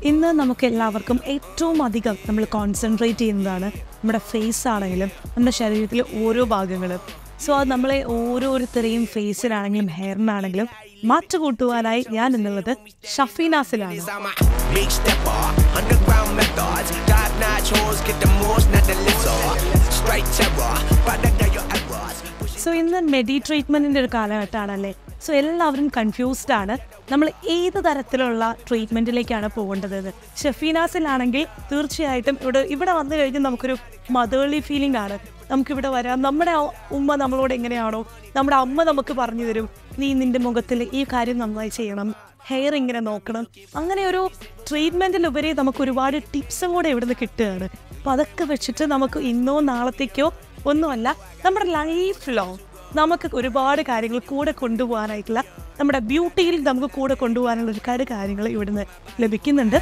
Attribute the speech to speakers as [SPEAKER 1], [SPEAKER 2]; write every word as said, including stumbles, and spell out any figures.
[SPEAKER 1] ഇന്ന് നമുക്ക് എല്ലാവർക്കും ഏറ്റവും അധികം നമ്മൾ കോൺസെൻട്രേറ്റ് ചെയ്യുന്നതാണ് നമ്മുടെ ഫേസ് ആണെങ്കിലും നമ്മുടെ ശരീരത്തിലെ ഓരോ ഭാഗങ്ങളും. സോ അത് നമ്മളെ ഓരോരുത്തരെയും ഫേസിനാണെങ്കിലും ഹെയറിനാണെങ്കിലും മാറ്റുകൂട്ടുവാനായി ഞാൻ എന്നുള്ളത് ഷഫീനാസിലാണ്. സോ ഇന്ന് മെഡി ട്രീറ്റ്മെൻറ്റിൻ്റെ ഒരു കാലഘട്ടമാണല്ലേ. സോ എല്ലാവരും കൺഫ്യൂസ്ഡ് ആണ് നമ്മൾ ഏത് തരത്തിലുള്ള ട്രീറ്റ്മെൻറ്റിലേക്കാണ് പോകേണ്ടതെന്ന്. ഷഫീനാസിലാണെങ്കിൽ തീർച്ചയായിട്ടും ഇവിടെ ഇവിടെ വന്നു കഴിഞ്ഞാൽ നമുക്കൊരു മദേർലി ഫീലിംഗ് ആണ്. നമുക്കിവിടെ വരാം, നമ്മുടെ ഉമ്മ നമ്മളോട് എങ്ങനെയാണോ നമ്മുടെ അമ്മ നമുക്ക് പറഞ്ഞു തരും, നീ നിൻ്റെ മുഖത്തിൽ ഈ കാര്യം നന്നായി ചെയ്യണം, ഹെയർ ഇങ്ങനെ നോക്കണം. അങ്ങനെ ഒരു ട്രീറ്റ്മെൻറ്റിലുപരി നമുക്ക് ഒരുപാട് ടിപ്സും കൂടെ ഇവിടുന്ന് കിട്ടുകയാണ്. അപ്പോൾ അതൊക്കെ വെച്ചിട്ട് നമുക്ക് ഇന്നോ നാളത്തേക്കോ ഒന്നുമല്ല, നമ്മുടെ ലൈഫ് ലോങ് നമുക്ക് ഒരുപാട് കാര്യങ്ങൾ കൂടെ കൊണ്ടുപോകാനായിട്ടുള്ള, നമ്മുടെ ബ്യൂട്ടിയിൽ നമുക്ക് കൂടെ കൊണ്ടുപോകാനുള്ള ഒരുപാട് കാര്യങ്ങൾ ഇവിടുന്ന് ലഭിക്കുന്നുണ്ട്.